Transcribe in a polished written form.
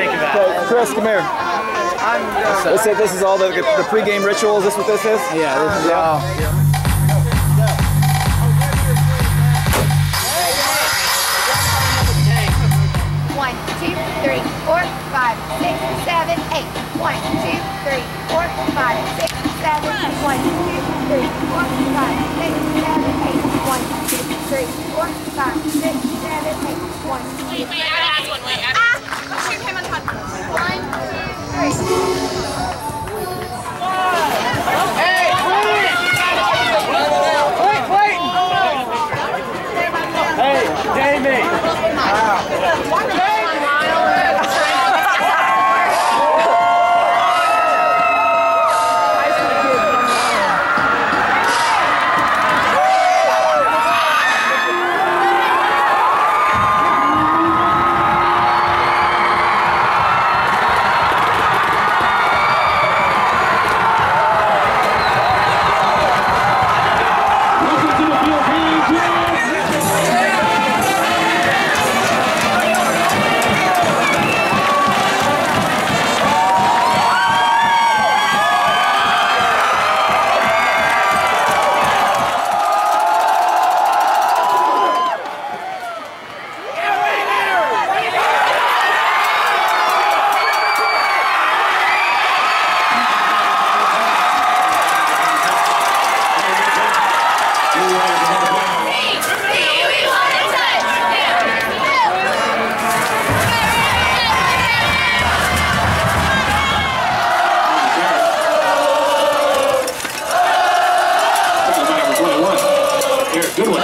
think about it. Okay, Chris, come here. This is all the pre-game ritual. Is this what this is? Yeah, this is all. One, two, three, four, five, six, seven, eight. 1, 2, 3, 4, 5, 6, 7. 1, 2, 3, 4, 5, 6, 7, 8. 1, 2, 3, 4, 5, 6, 7, 8. 1, 2, 3. Wait, I got one. Wait, shoot him on top. 1, 2, 3. Hey, Clayton! Hey, Jamie! Wow. Good one.